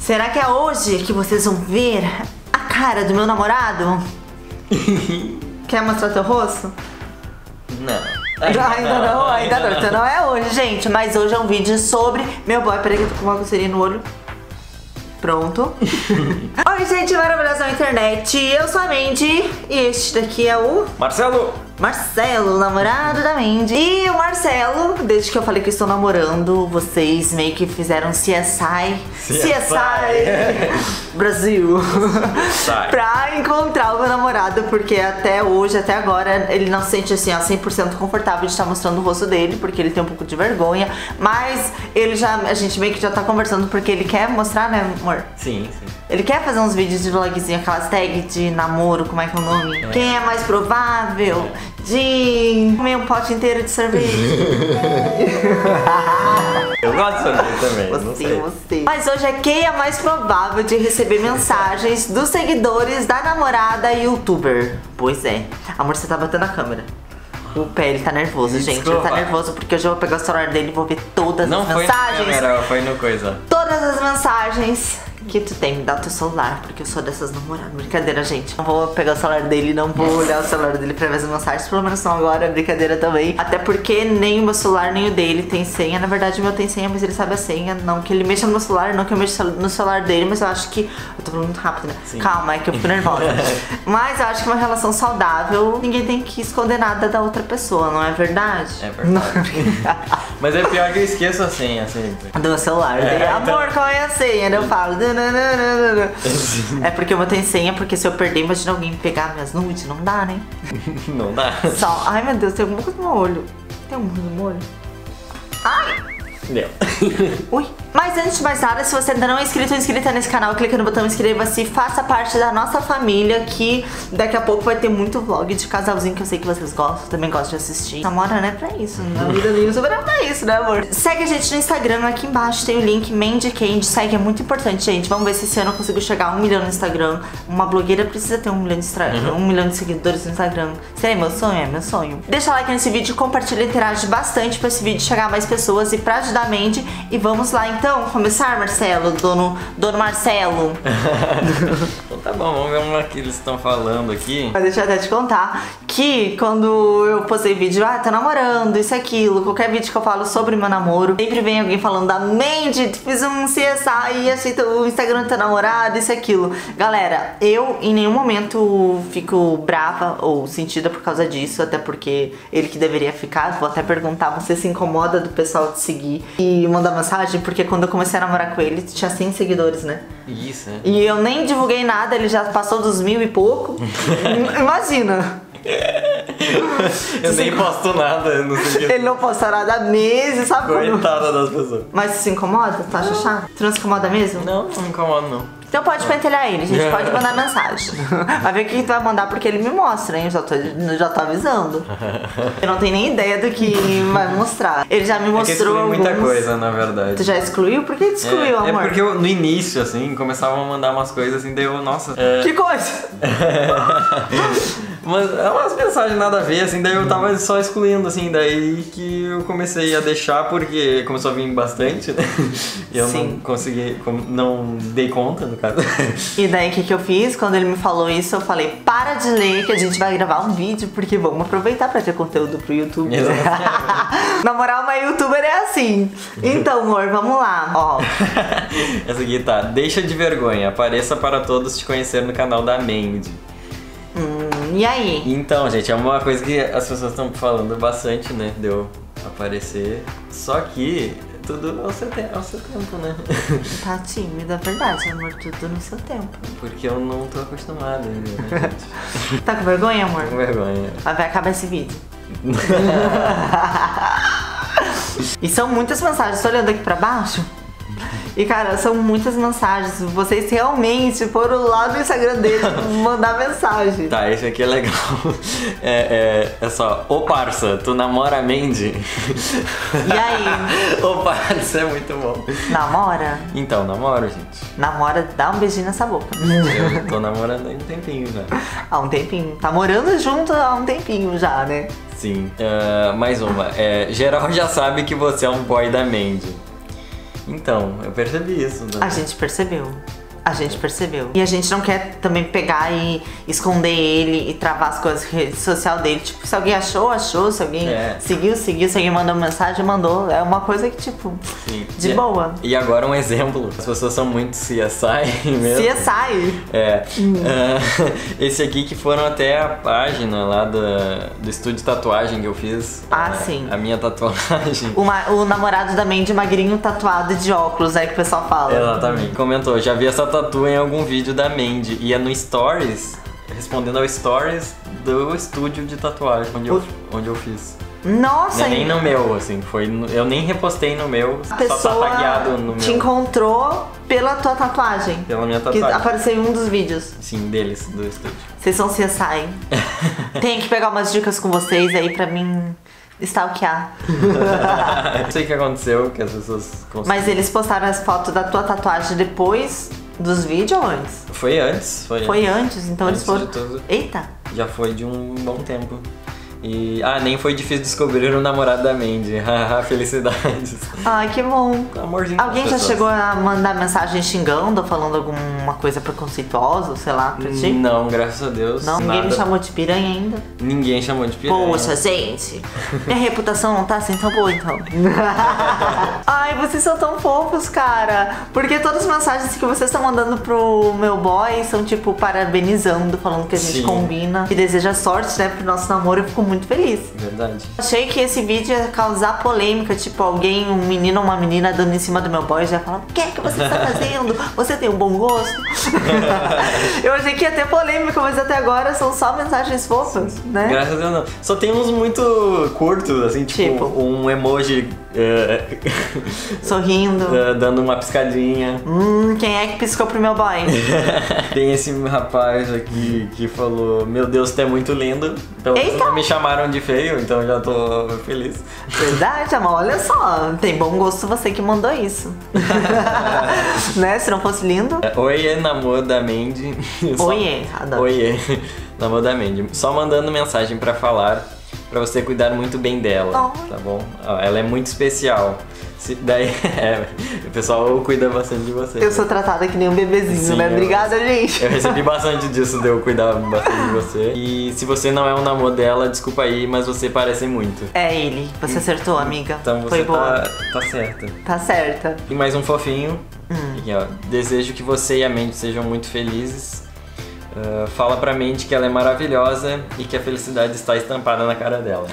Será que é hoje que vocês vão ver a cara do meu namorado? Quer mostrar teu rosto? Não. Ainda não. Então não é hoje, gente. Mas hoje é um vídeo sobre meu boy. Peraí que eu tô com uma coceirinha no olho. Pronto. Oi, gente maravilhosa da internet. Eu sou a Mandy e este daqui é o... Marcelo, namorado da Mandy. E o Marcelo, desde que eu falei que estou namorando, vocês meio que fizeram CSI Brasil pra encontrar o meu namorado, porque até hoje, até agora, ele não se sente assim, ó, 100% confortável de estar mostrando o rosto dele, porque ele tem um pouco de vergonha, mas a gente meio que já tá conversando porque ele quer mostrar, né, amor? Sim. Ele quer fazer uns vídeos de vlogzinho, aquelas tags de namoro, como é que é o nome? Quem é mais provável de comer um pote inteiro de cerveja? Eu gosto de sorvete também, você. Mas hoje é quem é mais provável de receber mensagens dos seguidores da namorada youtuber. Pois é. Amor, você tá batendo a câmera. O pé, ele tá nervoso, gente. Desculpa. Ele tá nervoso porque hoje eu vou pegar o celular dele e vou ver todas as mensagens. Não foi na câmera, foi no coisa. Todas as mensagens que tu tem, me dá o teu celular, porque eu sou dessas namoradas. Brincadeira, gente. Não vou pegar o celular dele, não vou olhar o celular dele pra ver as mensagens, pelo menos não agora, brincadeira também. Até porque nem o meu celular, nem o dele tem senha. Na verdade, o meu tem senha, mas ele sabe a senha. Não que ele mexa no meu celular, não que eu mexa no celular dele, mas eu acho que... Eu tô falando muito rápido, né? Sim. Calma, é que eu fico nervosa. Mas eu acho que uma relação saudável, ninguém tem que esconder nada da outra pessoa, não é verdade? É verdade. Mas é pior que eu esqueço a senha sempre. Do meu celular. Amor, qual é a senha? Eu falo... É porque eu tenho senha, porque se eu perder, imagina alguém pegar minhas nudes, não dá, né? Não dá. Só, ai meu Deus, tem alguma coisa no meu olho. Tem alguma coisa no meu olho? Ai! Deu. Ui. Mas antes de mais nada, se você ainda não é inscrito ou inscrita nesse canal, clica no botão inscreva-se e faça parte da nossa família, que daqui a pouco vai ter muito vlog de casalzinho que eu sei que vocês gostam, também gostam de assistir. Namora, né, pra isso, na vida do YouTube é pra isso, né, amor? Segue a gente no Instagram, aqui embaixo tem o link Mandy Candy, segue, é muito importante, gente. Vamos ver se esse ano eu consigo chegar a 1 milhão no Instagram. Uma blogueira precisa ter 1 milhão de 1 milhão de seguidores no Instagram. Seria meu sonho? É meu sonho. Deixa like nesse vídeo, compartilha e interage bastante pra esse vídeo chegar a mais pessoas e pra ajudar a Mandy. E vamos lá então começar, Marcelo, dono Marcelo. Então tá bom, vamos ver o que eles estão falando aqui. Mas deixa eu até te contar que quando eu postei vídeo, tô namorando, isso, aquilo, qualquer vídeo que eu falo sobre meu namoro, sempre vem alguém falando da Mandy, fiz um CSI e achei o Instagram do teu namorado, isso, aquilo. Galera, eu em nenhum momento fico brava ou sentida por causa disso, até porque ele que deveria ficar. Vou até perguntar, você se incomoda do pessoal te seguir e mandar mensagem? Porque quando eu comecei a namorar com ele, tinha 100 seguidores, né? Isso, né? E eu nem divulguei nada, ele já passou dos 1000 e pouco. Imagina! Eu nem posto nada, não sei o que. Ele não posta nada há meses, sabe? Coitada das pessoas. Mas se incomoda? Tu acha chato? Tu não se incomoda mesmo? Não me incomoda não. Então pode pentelhar ele, a gente pode mandar mensagem. Vai ver o que tu vai mandar, porque ele me mostra, hein? Eu já tô avisando. Eu não tenho nem ideia do que vai mostrar. Ele já me mostrou alguns... muita coisa, na verdade. Tu já excluiu? Por que tu excluiu, amor? É porque eu, no início, assim, começavam a mandar umas coisas assim, daí eu, nossa... Que coisa? Mas é umas mensagens nada a ver, assim, daí eu tava só excluindo, assim, daí que eu comecei a deixar, porque começou a vir bastante, né? E eu não consegui, não dei conta, no caso. E daí o que eu fiz? Quando ele me falou isso, eu falei, para de ler que a gente vai gravar um vídeo, porque vamos aproveitar pra ter conteúdo pro YouTube. Na moral, uma youtuber é assim. Então, amor, vamos lá, ó. Essa aqui tá, deixa de vergonha, apareça para todos te conhecer no canal da Mandy. E aí? Então, gente, é uma coisa que as pessoas estão falando bastante, né? De eu aparecer. Só que tudo ao seu tempo, né? Tá tímida, é verdade, amor, tudo no seu tempo. Porque eu não tô acostumado ainda, né, gente? Tá com vergonha, amor? Tô com vergonha. Mas vai acabar esse vídeo. E são muitas mensagens, tô olhando aqui pra baixo. E cara, são muitas mensagens. Vocês realmente foram lá no Instagram dele mandar mensagem. Tá, esse aqui é legal. É só, ô parça, tu namora a Mandy? E aí? Ô parça, é muito bom. Namora? Então, namoro, gente. Namora, dá um beijinho nessa boca. Eu tô namorando há um tempinho já. Há um tempinho. Tá morando junto há um tempinho já, né? Sim. Mais uma. Geral já sabe que você é um boy da Mandy. Então, eu percebi isso. A gente percebeu. A gente percebeu. E a gente não quer também pegar e esconder ele e travar as coisas na rede social dele. Tipo, se alguém achou. Se alguém seguiu. Se alguém mandou mensagem, mandou. É uma coisa que, tipo, sim, de boa. E agora um exemplo. As pessoas são muito CSI mesmo. CSI? Esse aqui que foram até a página lá do estúdio de tatuagem que eu fiz. Sim. A minha tatuagem. O namorado da Mandy, magrinho, tatuado e de óculos, aí que o pessoal fala. Exatamente. Comentou, já vi essa tatu em algum vídeo da Mandy. E é no Stories, respondendo ao Stories do estúdio de tatuagem onde eu fiz. Nossa! Não é nem no meu, assim, eu nem repostei no meu, a pessoa só tá tagueado no meu. Te encontrou pela tua tatuagem. Pela minha tatuagem. Que apareceu em um dos vídeos. Sim, deles, do estúdio. Vocês são CSI. Tem que pegar umas dicas com vocês aí pra mim stalkear. Não sei o que aconteceu, que as pessoas conseguiram. Mas eles postaram as fotos da tua tatuagem depois dos vídeos ou antes? Foi antes. Foi antes, então antes eles foram... de tudo. Eita! Já foi de um bom tempo. E, nem foi difícil descobrir o namorado da Mandy. Felicidades. Ai, que bom. Amorzinho. Alguém já chegou a mandar mensagem xingando ou falando alguma coisa preconceituosa, sei lá, pra ti? Não, graças a Deus. Não, ninguém me chamou de piranha ainda. Ninguém chamou de piranha. Poxa, gente. Minha reputação não tá assim tão boa, então. Ai, vocês são tão fofos, cara. Porque todas as mensagens que vocês estão mandando pro meu boy são, tipo, parabenizando, falando que a gente combina. E deseja sorte, né, pro nosso namoro. Eu fico muito feliz. Verdade. Achei que esse vídeo ia causar polêmica, tipo, alguém, um menino ou uma menina dando em cima do meu boy já falando: o que é que você está fazendo? Você tem um bom gosto? Eu achei que ia ter polêmica, mas até agora são só mensagens fofas, né? Graças a Deus não. Só tem uns muito curtos, assim, tipo um emoji sorrindo, dando uma piscadinha. Quem é que piscou pro meu boy? Tem esse rapaz aqui que falou: meu Deus, tu é muito lindo. Então não me chamaram de feio, então já tô feliz. Verdade, amor, olha só, tem bom gosto você que mandou isso. Né, se não fosse lindo. Oiê, namoro da Mandy. Oiê, adoro. Oiê, namoro da Mandy. Só mandando mensagem pra falar, pra você cuidar muito bem dela, tá bom? Ela é muito especial. Daí, o pessoal cuida bastante de você. Eu sou tratada que nem um bebezinho, né? Obrigada, gente. Eu recebi bastante disso, de eu cuidar bastante de você. E se você não é um namoro dela, desculpa aí, mas você parece muito. É ele. Você acertou, amiga. Então você foi boa. Tá certa. Tá certa. E mais um fofinho. Aqui, ó. Desejo que você e a Mandy sejam muito felizes. Fala pra Mandy que ela é maravilhosa e que a felicidade está estampada na cara dela.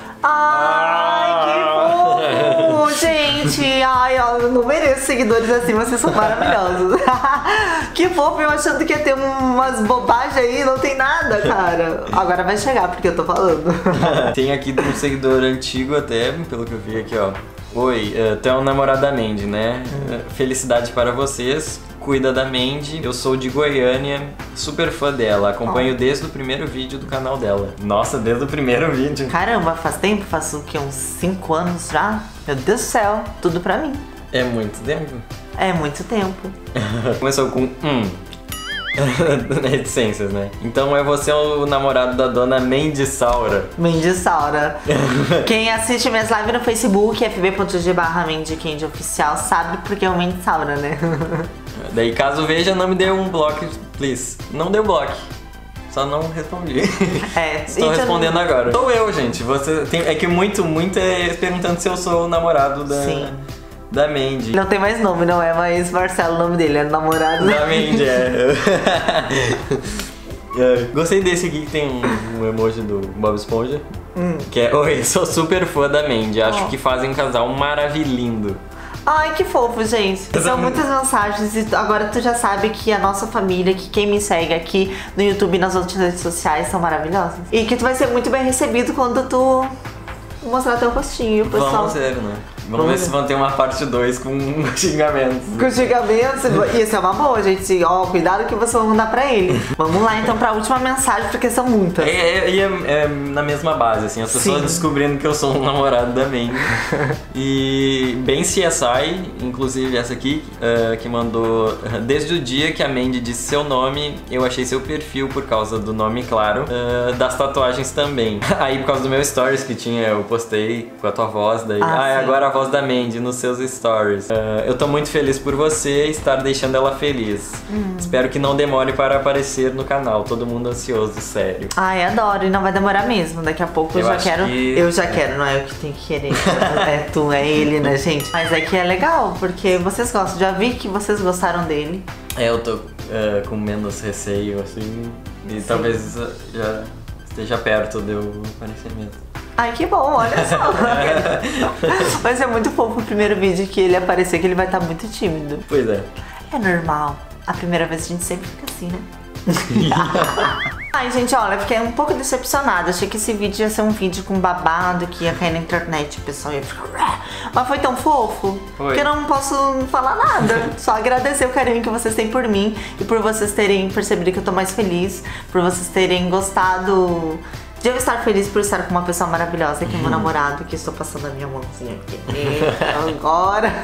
Ai, que fofo, gente! Ai, eu não mereço seguidores assim, vocês são maravilhosos. Que fofo, eu achando que ia ter umas bobagens aí, não tem nada, cara. Agora vai chegar, porque eu tô falando. Tem aqui um seguidor antigo até, pelo que eu vi aqui, ó. Oi, tu é um namorado da Mandy, né? Felicidade para vocês. Cuida da Mandy, eu sou de Goiânia, super fã dela, acompanho desde o primeiro vídeo do canal dela. Nossa, desde o primeiro vídeo. Caramba, faz tempo? Faz o quê? Uns 5 anos já? Meu Deus do céu, tudo pra mim. É muito tempo? É muito tempo. Começou com reticências, né? Então é você o namorado da dona Mandy Saura. Mandy Saura. Quem assiste minhas lives no Facebook, fb.g/MandyCandyOficial, sabe porque é o Mandy Saura, né? Daí caso veja, não me dê um bloco, please. Não deu bloco. Só não respondi. Estou respondendo agora. Sou eu, gente. Você tem, é que muito perguntando se eu sou o namorado da Mandy. Não tem mais nome, não é mais Marcelo o nome dele, é namorado da Mandy. Gostei desse aqui que tem um emoji do Bob Esponja. Que é: oi, sou super fã da Mandy. Acho que fazem um casal maravilhoso. Ai, que fofo, gente. São muitas mensagens e agora tu já sabe que a nossa família, que quem me segue aqui no YouTube e nas outras redes sociais são maravilhosas. E que tu vai ser muito bem recebido quando tu mostrar teu rostinho, pessoal. Vamos ver, né? Vamos ver se vão ter uma parte 2 com xingamentos. Com xingamentos? Isso é uma boa, gente. Ó, cuidado que você vai mandar pra ele. Vamos lá, então, pra última mensagem, porque são muitas. É na mesma base, assim. As pessoas descobrindo que eu sou um namorado da Mandy. E bem CSI, inclusive essa aqui, que mandou: desde o dia que a Mandy disse seu nome, eu achei seu perfil por causa do nome, claro, das tatuagens também. Aí, por causa do meu stories que tinha, eu postei com a tua voz, daí, agora voz da Mandy nos seus stories. Eu tô muito feliz por você estar deixando ela feliz. Espero que não demore para aparecer no canal. Todo mundo ansioso, sério. Ai, adoro. E não vai demorar mesmo. Daqui a pouco eu já quero. Eu já quero, não é eu que tenho que querer. É tu, é ele, né, gente? Mas é que é legal, porque vocês gostam. Já vi que vocês gostaram dele. Eu tô com menos receio, assim. E talvez já esteja perto do aparecimento. Ai, que bom, olha só. Vai ser muito fofo o primeiro vídeo que ele aparecer, que ele vai estar muito tímido. Pois é. É normal. A primeira vez a gente sempre fica assim, né? Ai, gente, olha, fiquei um pouco decepcionada. Achei que esse vídeo ia ser um vídeo com babado, que ia cair na internet, o pessoal ia ficar... Mas foi tão fofo que eu não posso falar nada. Só agradecer o carinho que vocês têm por mim e por vocês terem percebido que eu tô mais feliz, por vocês terem gostado de eu estar feliz por estar com uma pessoa maravilhosa, que é meu namorado, que estou passando a minha mãozinha aqui agora.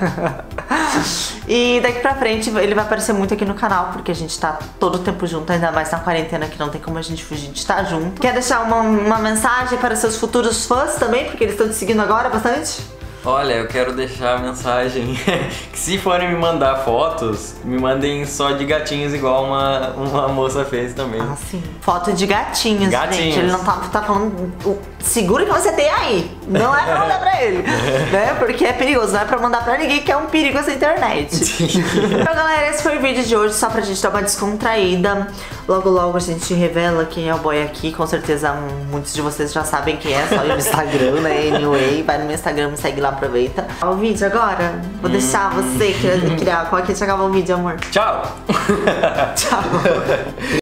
E daqui pra frente ele vai aparecer muito aqui no canal, porque a gente tá todo o tempo junto, ainda mais na quarentena, que não tem como a gente fugir de estar junto. Quer deixar uma mensagem para seus futuros fãs também, porque eles estão te seguindo agora bastante? Olha, eu quero deixar a mensagem que se forem me mandar fotos, me mandem só de gatinhos, igual uma moça fez também. Ah, sim. Foto de gatinhos, gente. Ele não tá falando... Segura que você tem aí. Não é pra mandar pra ele, né? Porque é perigoso. Não é pra mandar pra ninguém, que é um perigo essa internet. Então, galera, esse foi o vídeo de hoje, só pra gente dar uma descontraída. Logo, logo a gente revela quem é o boy aqui. Com certeza muitos de vocês já sabem quem é, só ir no Instagram, né? Anyway, vai no meu Instagram, me segue lá, aproveita. O vídeo agora, vou deixar você criar. Qual é que acaba o vídeo, amor? Tchau! Tchau!